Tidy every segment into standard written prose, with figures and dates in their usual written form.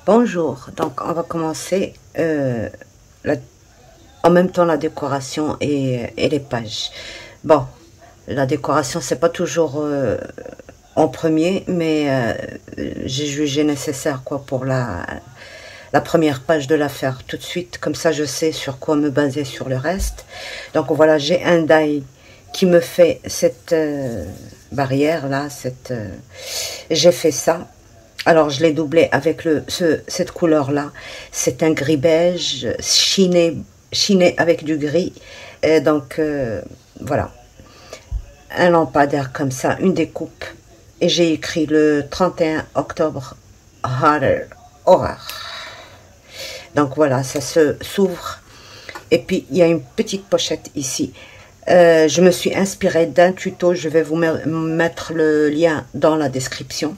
Bonjour, donc on va commencer la- en même temps la décoration et les pages. Bon, la décoration c'est pas toujours en premier, mais j'ai jugé nécessaire quoi pour la première page de la faire tout de suite, comme ça je sais sur quoi me baser sur le reste. Donc voilà, j'ai un die qui me fait cette barrière là, j'ai fait ça. Alors, je l'ai doublé avec cette couleur-là. C'est un gris beige chiné avec du gris. Et donc, voilà. Un lampadaire comme ça, une découpe. Et j'ai écrit le 31 octobre, horreur. Donc, voilà, ça s'ouvre. Et puis, il y a une petite pochette ici. Je me suis inspirée d'un tuto. Je vais vous mettre le lien dans la description.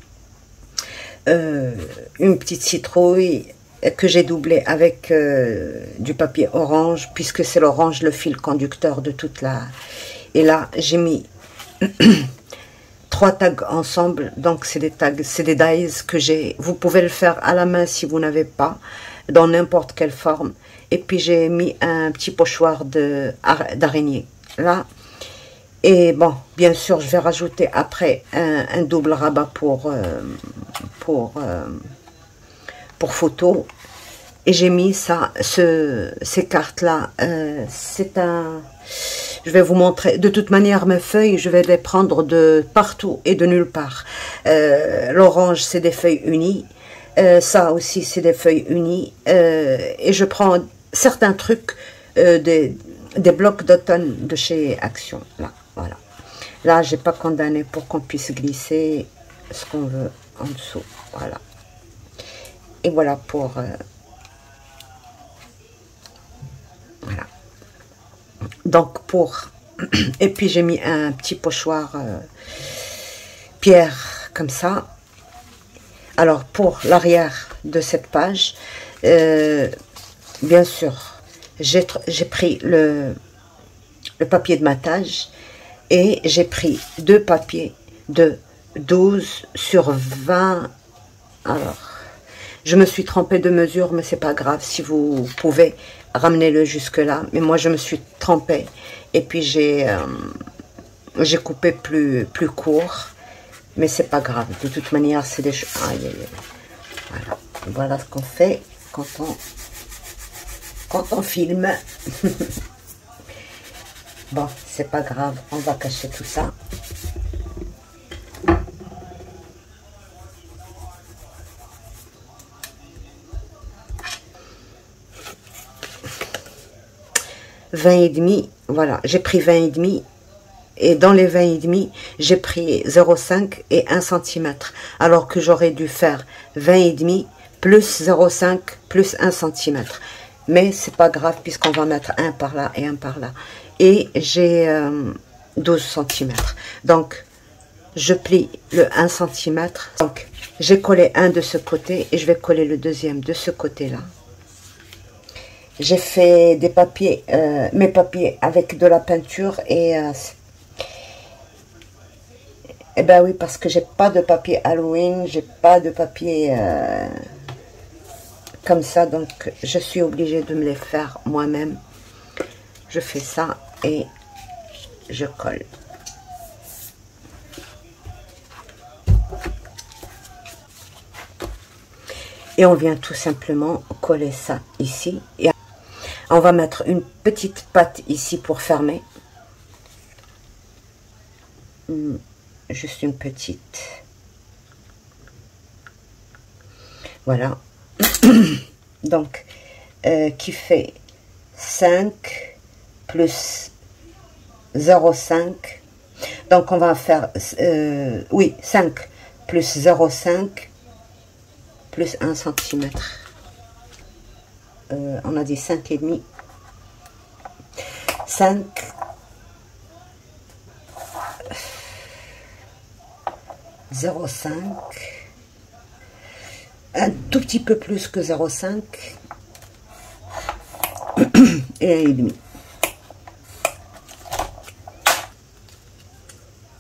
Une petite citrouille que j'ai doublée avec du papier orange, puisque c'est l'orange le fil conducteur de toute la... Et là, j'ai mis 3 tags ensemble, donc c'est des tags, c'est des dies que j'ai. Vous pouvez le faire à la main si vous n'avez pas, dans n'importe quelle forme. Et puis j'ai mis un petit pochoir d'araignée, là. Et bon, bien sûr, je vais rajouter après un double rabat pour photo. Et j'ai mis ça, ces cartes-là. Je vais vous montrer. De toute manière, mes feuilles, je vais les prendre de partout et de nulle part. L'orange, c'est des feuilles unies. Ça aussi, c'est des feuilles unies. Et je prends certains trucs, des blocs d'automne de chez Action. Là, voilà. Là, j'ai pas condamné pour qu'on puisse glisser ce qu'on veut en dessous. Voilà. Et voilà pour... voilà. Donc pour... Et puis j'ai mis un petit pochoir pierre comme ça. Alors pour l'arrière de cette page, bien sûr, j'ai pris le papier de matage et j'ai pris 2 papiers de 12 sur 20. Alors, je me suis trompée de mesure, mais c'est pas grave. Si vous pouvez, ramenez-le jusque là. Mais moi, je me suis trompée. Et puis, j'ai coupé plus court. Mais c'est pas grave. De toute manière, c'est des choses... Aïe, aïe, aïe. Voilà. Voilà ce qu'on fait quand on filme. Bon, c'est pas grave. On va cacher tout ça. Et demi, voilà, j'ai pris 20,5 et dans les 20,5 j'ai pris 0,5 et 1 cm, alors que j'aurais dû faire 20,5 plus 0,5 plus 1 cm, mais c'est pas grave puisqu'on va mettre un par là et un par là, et j'ai 12 cm, donc je plie le 1 cm, donc j'ai collé un de ce côté et je vais coller le deuxième de ce côté là. J'ai fait des papiers, mes papiers avec de la peinture et ben oui, parce que j'ai pas de papier Halloween, j'ai pas de papier comme ça, donc je suis obligée de me les faire moi-même. Je fais ça et je colle. Et on vient tout simplement coller ça ici. Et on va mettre une petite patte ici pour fermer. Juste une petite. Voilà. Donc, qui fait 5 plus 0,5. Donc, on va faire, oui, 5 plus 0,5 plus 1 cm. On a dit 5,5. 5. 0,5. Un tout petit peu plus que 0,5. Et 1,5.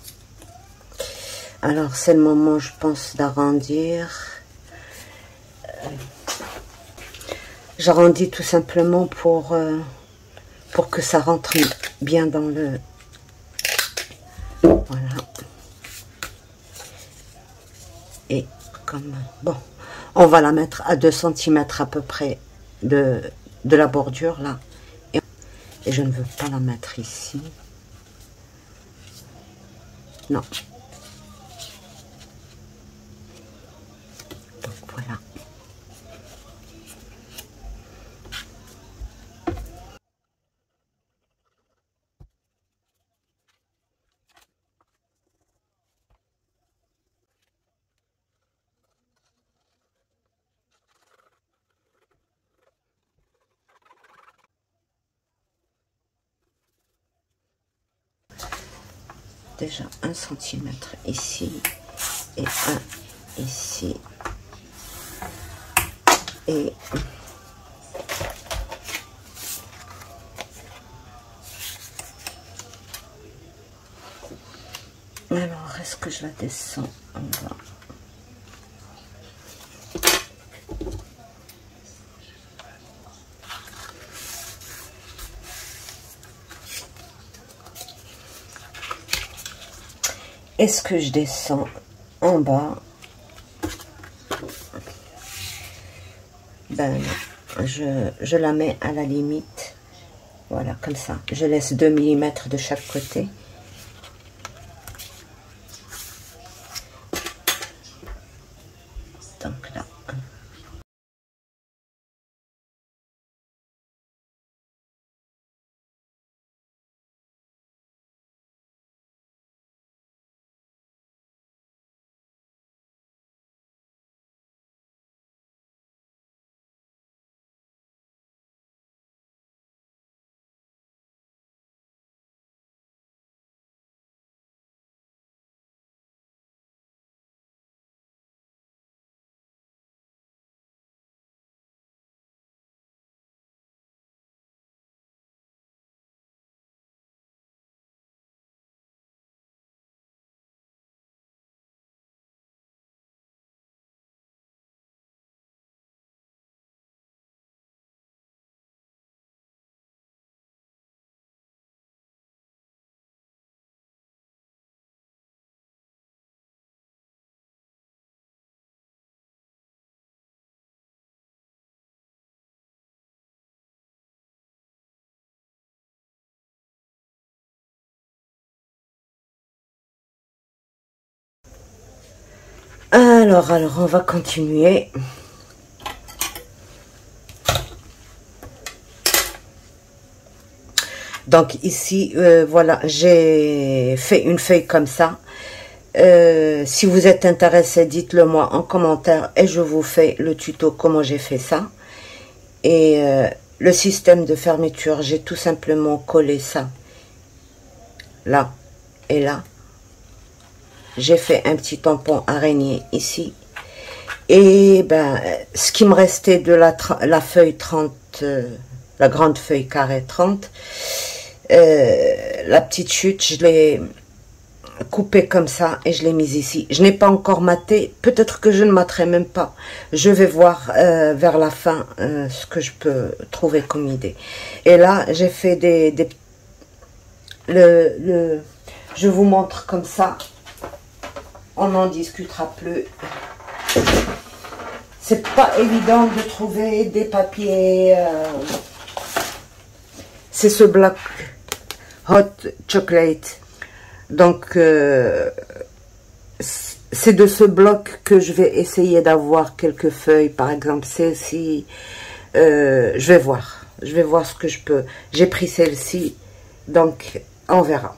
Alors, c'est le moment, je pense, d'arrondir. j'arrondis tout simplement pour que ça rentre bien dans le... Voilà. Et comme... Bon, on va la mettre à 2 cm à peu près de la bordure, là. Et je ne veux pas la mettre ici. Non. Donc voilà. Déjà 1 cm ici et 1 ici et alors est-ce que je la descends en bas? Est-ce que je descends en bas? Ben je la mets à la limite. Voilà, comme ça. Je laisse 2 mm de chaque côté. Donc là. Alors, on va continuer. Donc ici, voilà, j'ai fait une feuille comme ça. Si vous êtes intéressé, dites-le moi en commentaire et je vous fais le tuto comment j'ai fait ça. Et le système de fermeture, j'ai tout simplement collé ça là et là. J'ai fait un petit tampon araignée ici. Et ben, ce qui me restait de la feuille 30, la grande feuille carré 30, la petite chute, je l'ai coupée comme ça et je l'ai mise ici. Je n'ai pas encore maté, peut-être que je ne materai même pas. Je vais voir vers la fin ce que je peux trouver comme idée. Et là, j'ai fait je vous montre comme ça. On n'en discutera plus. C'est pas évident de trouver des papiers. C'est ce bloc hot chocolate. Donc, c'est de ce bloc que je vais essayer d'avoir quelques feuilles. Par exemple, celle-ci. Je vais voir. Je vais voir ce que je peux. J'ai pris celle-ci. Donc, on verra.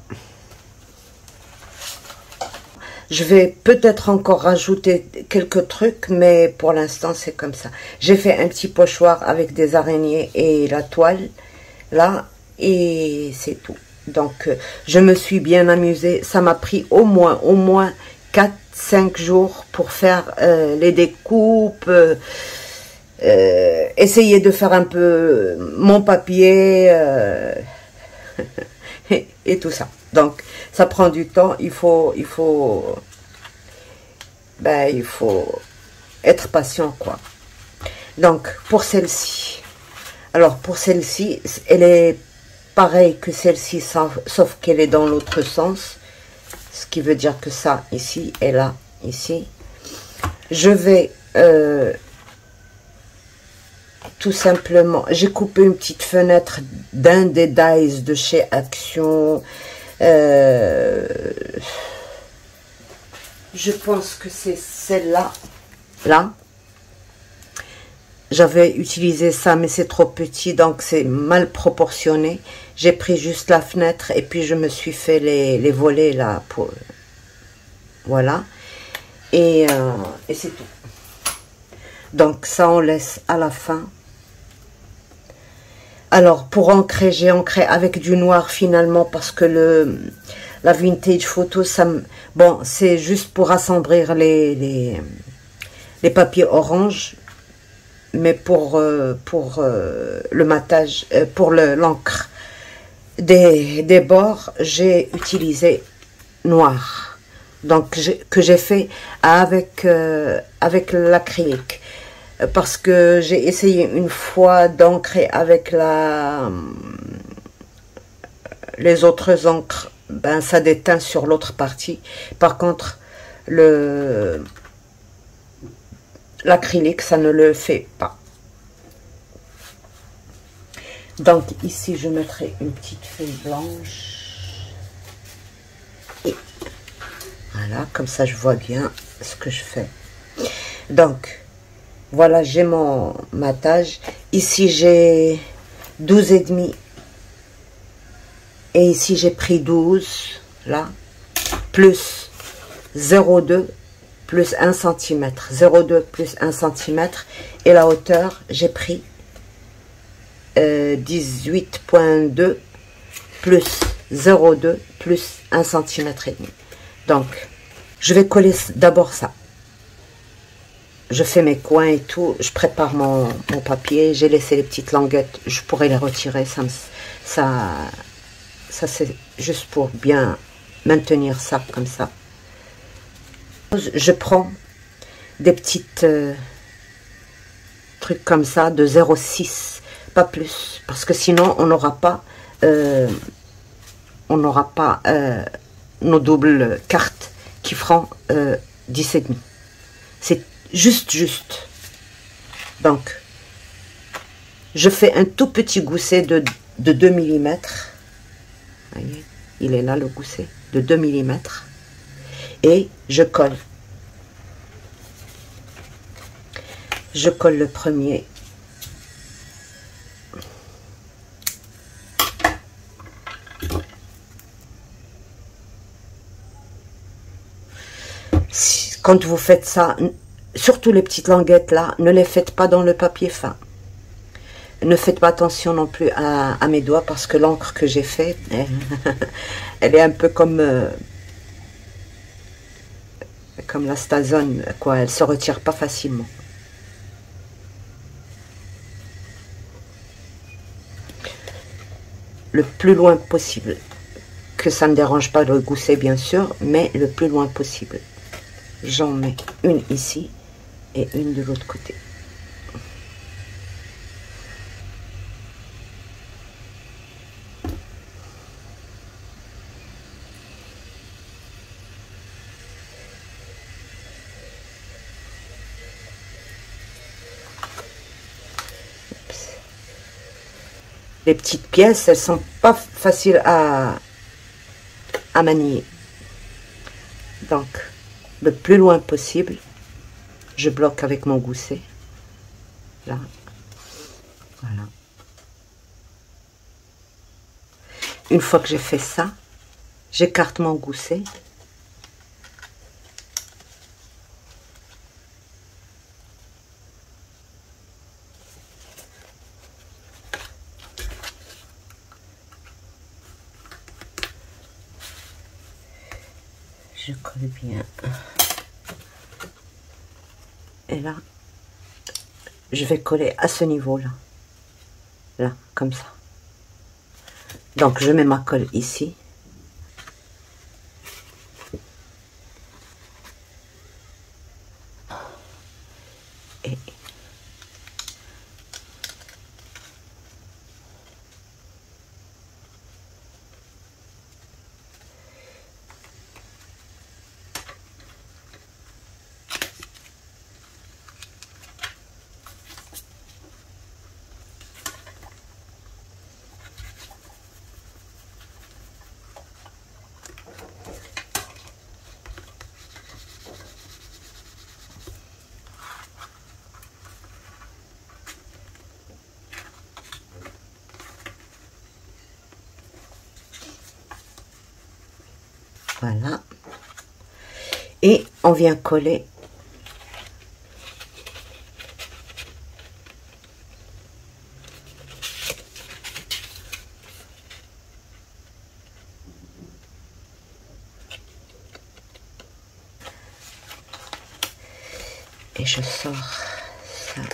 Je vais peut-être encore rajouter quelques trucs, mais pour l'instant, c'est comme ça. J'ai fait un petit pochoir avec des araignées et la toile, là, et c'est tout. Donc, je me suis bien amusée. Ça m'a pris au moins 4-5 jours pour faire les découpes, essayer de faire un peu mon papier, et tout ça. Donc, ça prend du temps, il faut être patient, quoi. Donc, pour celle-ci, alors pour celle-ci, elle est pareille que celle-ci, sauf qu'elle est dans l'autre sens. Ce qui veut dire que ça, ici, et là, ici. Je vais tout simplement, j'ai coupé une petite fenêtre d'un des dies de chez Action. Je pense que c'est celle-là. Là. J'avais utilisé ça, mais c'est trop petit, donc c'est mal proportionné. J'ai pris juste la fenêtre et puis je me suis fait les volets là. Voilà. Et c'est tout. Donc ça, on laisse à la fin. Alors, pour ancrer, j'ai ancré avec du noir finalement parce que la vintage photo, ça me... Bon, c'est juste pour assombrir les papiers orange. Mais pour le matage, pour l'encre des bords, j'ai utilisé noir. Donc, que j'ai fait avec l'acrylique. Parce que j'ai essayé une fois d'ancrer avec les autres encres. Ben, ça déteint sur l'autre partie. Par contre, l'acrylique, ça ne le fait pas. Donc ici, je mettrai une petite feuille blanche. Et voilà, comme ça, je vois bien ce que je fais. Donc, voilà, j'ai mon matage. Ici, j'ai 12,5. Et ici, j'ai pris 12, là, plus 0,2. Plus 1 cm, 0,2 plus 1 cm, et la hauteur, j'ai pris 18,2 plus 0,2 plus 1 cm et demi. Donc, je vais coller d'abord ça. Je fais mes coins et tout, je prépare mon papier, j'ai laissé les petites languettes, je pourrais les retirer, ça c'est juste pour bien maintenir ça comme ça. Je prends des petites trucs comme ça de 0,6, pas plus, parce que sinon on n'aura pas nos doubles cartes qui feront 10,5. C'est juste. Donc, je fais un tout petit gousset de 2 mm. Voyez, il est là le gousset de 2 mm. Et je colle. Je colle le premier. Quand vous faites ça, surtout les petites languettes là, ne les faites pas dans le papier fin. Ne faites pas attention non plus à mes doigts parce que l'encre que j'ai faite, elle est un peu comme la Stazone, quoi. Elle se retire pas facilement. Le plus loin possible. Que ça ne dérange pas le gousset bien sûr, mais le plus loin possible. J'en mets une ici et une de l'autre côté. Les petites pièces, elles sont pas faciles à manier. Donc, le plus loin possible, je bloque avec mon gousset. Là. Voilà. Une fois que j'ai fait ça, j'écarte mon gousset. Je colle bien. Et là, je vais coller à ce niveau-là. Là, comme ça. Donc, je mets ma colle ici. Et Voilà. Et on vient coller et je sors ça.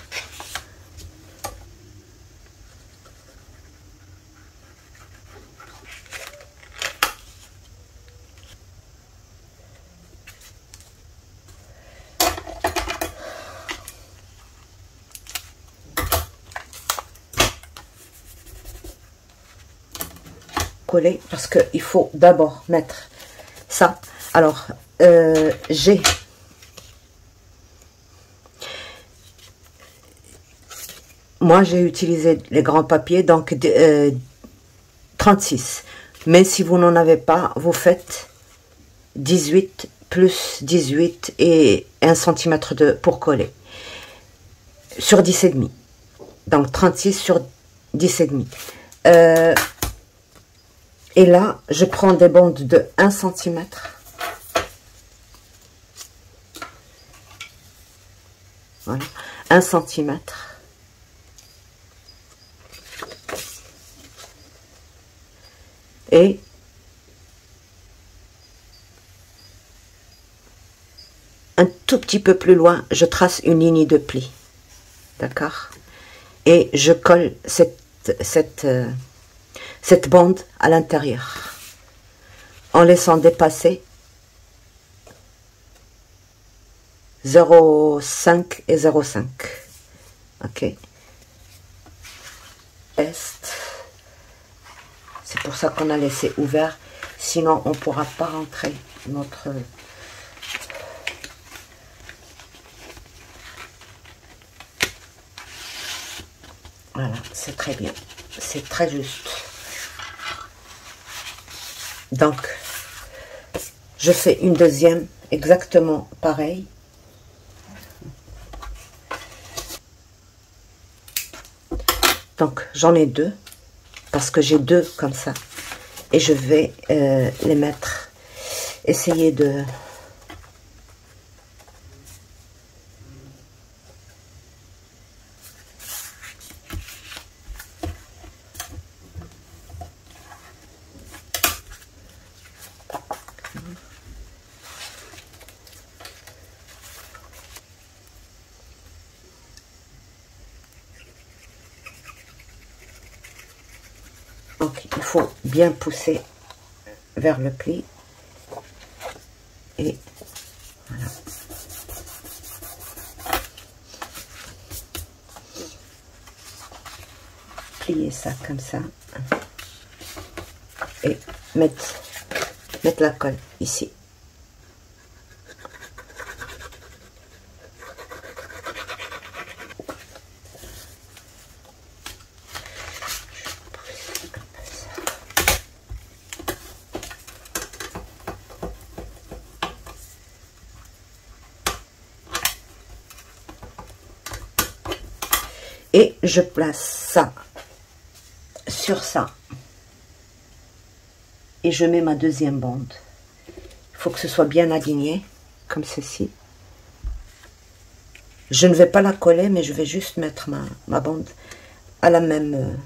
Coller parce que il faut d'abord mettre ça. Alors moi j'ai utilisé les grands papiers, donc 36, mais si vous n'en avez pas, vous faites 18 plus 18 et 1 cm pour coller sur 10 et demi, donc 36 sur 10 et demi. Et là, je prends des bandes de 1 cm. Voilà, 1 cm. Et un tout petit peu plus loin, je trace une ligne de pli. D'accord? Et je colle cette bande à l'intérieur en laissant dépasser 0,5 et 0,5. Ok. C'est pour ça qu'on a laissé ouvert, sinon on ne pourra pas rentrer notre... Voilà, c'est très bien, c'est très juste. Donc, je fais une deuxième, exactement pareil. Donc, j'en ai deux, parce que j'ai deux comme ça. Et je vais les mettre, essayer de... Donc, il faut bien pousser vers le pli. Et voilà. Plier ça comme ça. Et mettre la colle ici. Et je place ça sur ça. Et je mets ma deuxième bande. Il faut que ce soit bien aligné, comme ceci. Je ne vais pas la coller, mais je vais juste mettre ma bande à la même...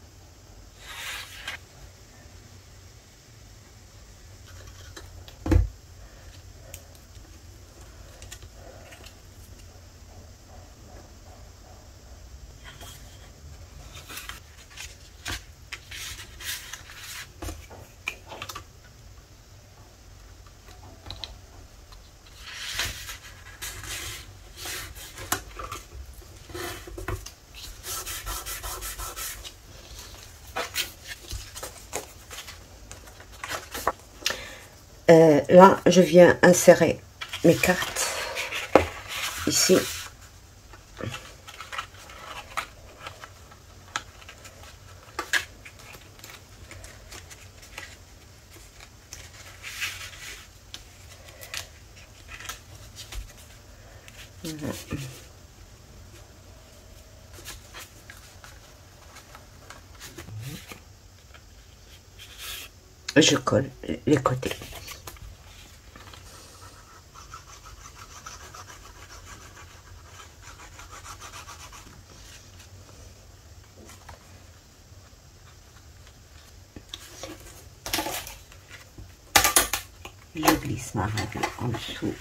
là, je viens insérer mes cartes ici. Voilà. Je colle les côtés. je glisse ma règle en dessous.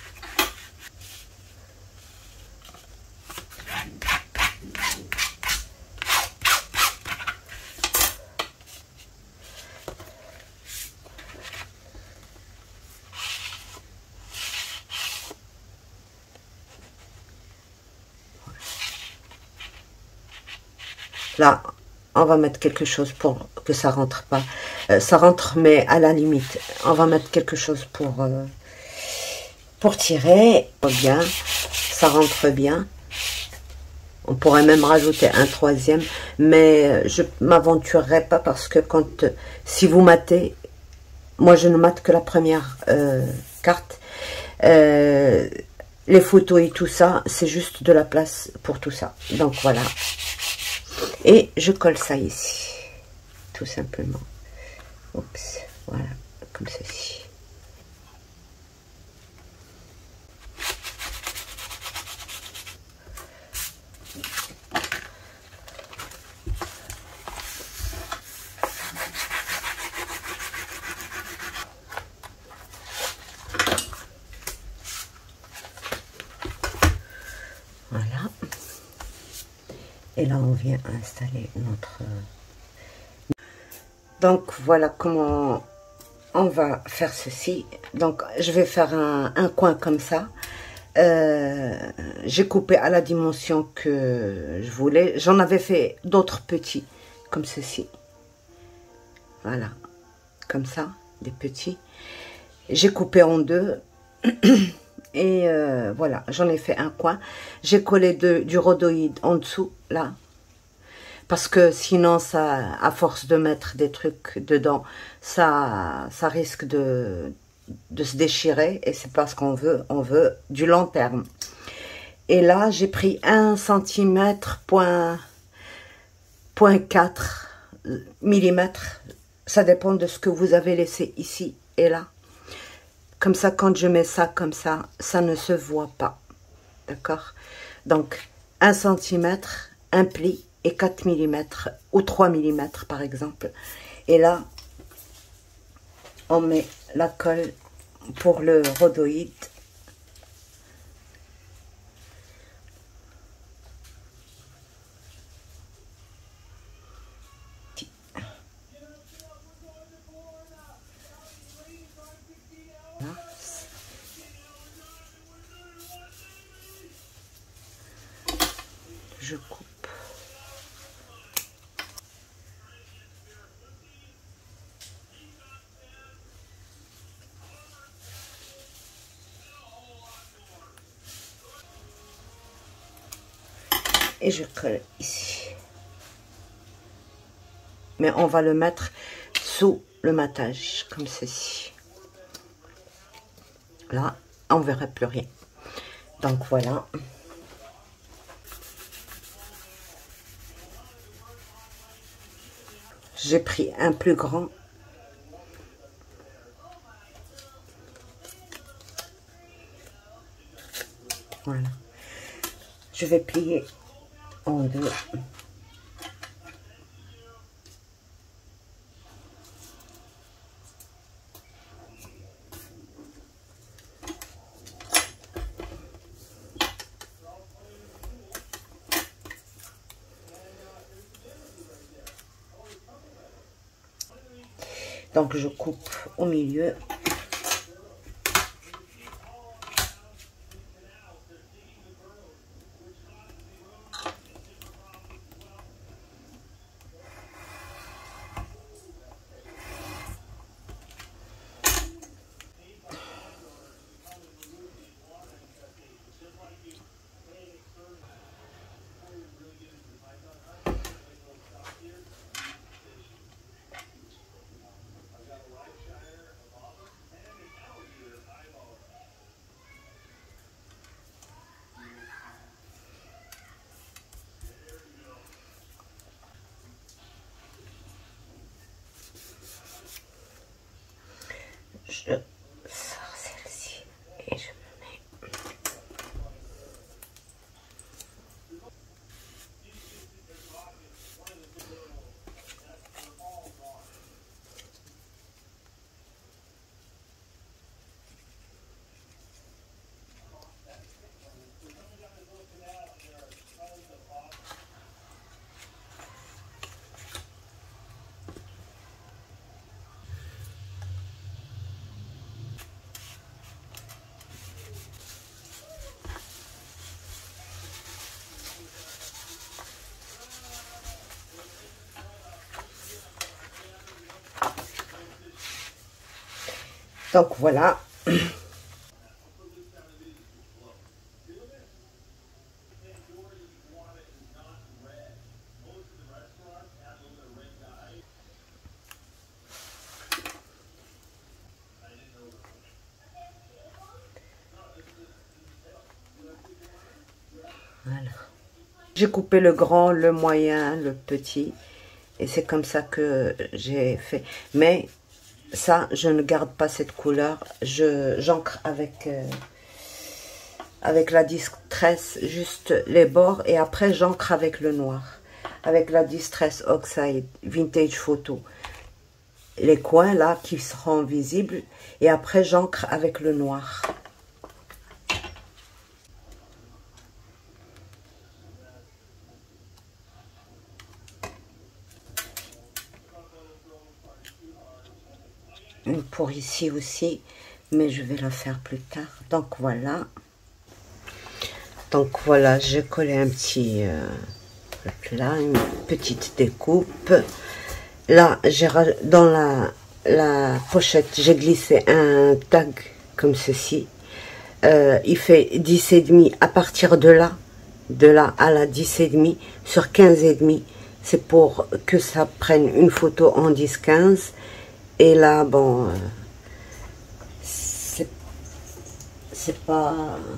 Là, on va mettre quelque chose pour que ça rentre pas. Ça rentre, mais à la limite. On va mettre quelque chose pour tirer. Bien, ça rentre bien. On pourrait même rajouter un troisième, mais je m'aventurerai pas parce que si vous matez, moi je ne mate que la première carte. Les photos et tout ça, c'est juste de la place pour tout ça. Donc voilà. Et je colle ça ici, tout simplement. Oups, voilà, comme ceci. Voilà. Et là, on vient installer notre... Donc, voilà comment on va faire ceci. Donc, je vais faire un coin comme ça. J'ai coupé à la dimension que je voulais. J'en avais fait d'autres petits, comme ceci. Voilà, comme ça, des petits. J'ai coupé en deux. Et voilà, j'en ai fait un coin. J'ai collé du rhodoïde en dessous, là. Parce que sinon, ça, à force de mettre des trucs dedans, ça risque de se déchirer. Et c'est pas ce qu'on veut. On veut du long terme. Et là, j'ai pris 1 cm, point 4 mm. Ça dépend de ce que vous avez laissé ici et là. Comme ça, quand je mets ça comme ça ne se voit pas. D'accord? Donc, 1 cm, un pli et 4 mm ou 3 mm par exemple. Et là, on met la colle pour le rhodoïde. Je coupe. Et je colle ici. Mais on va le mettre sous le matage, comme ceci. Là, on ne verra plus rien. Donc voilà. J'ai pris un plus grand. Voilà. Je vais plier en deux. Donc je coupe au milieu. Donc voilà. Voilà. J'ai coupé le grand, le moyen, le petit. Et c'est comme ça que j'ai fait. Mais ça, je ne garde pas cette couleur. J'encre avec la Distress juste les bords. Et après, j'encre avec le noir. Avec la Distress Oxide Vintage Photo. Les coins là qui seront visibles. Et après, j'encre avec le noir. Une pour ici aussi, mais je vais la faire plus tard. Donc voilà. Donc voilà, j'ai collé un petit là, une petite découpe. Là, dans la pochette, j'ai glissé un tag comme ceci. Il fait 10,5 à partir de là à la 10,5 sur 15,5. C'est pour que ça prenne une photo en 10-15. Et là, bon, c'est pas...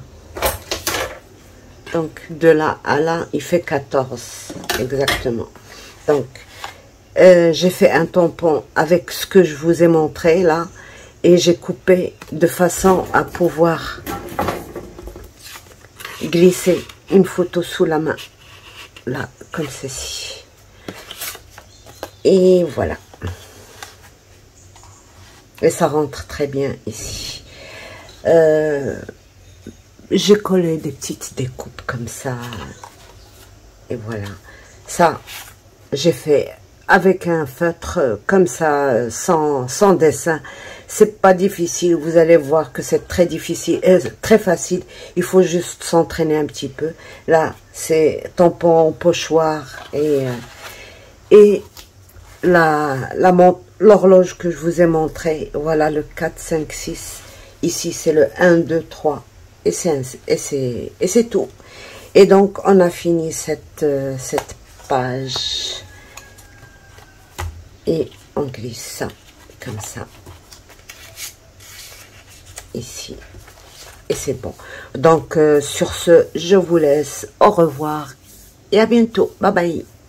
Donc, de là à là, il fait 14, exactement. Donc, j'ai fait un tampon avec ce que je vous ai montré, là. Et j'ai coupé de façon à pouvoir glisser une photo sous la main. Là, comme ceci. Et voilà. Et ça rentre très bien ici. J'ai collé des petites découpes comme ça. Et voilà. Ça, j'ai fait avec un feutre comme ça, sans dessin. C'est pas difficile. Vous allez voir que c'est très difficile, très facile. Il faut juste s'entraîner un petit peu. Là, c'est tampon, pochoir et l'horloge que je vous ai montré, voilà le 4, 5, 6. Ici, c'est le 1, 2, 3. Et c'est tout. Et donc, on a fini cette page. Et on glisse ça, comme ça. Ici. Et c'est bon. Donc, sur ce, je vous laisse. Au revoir. Et à bientôt. Bye bye.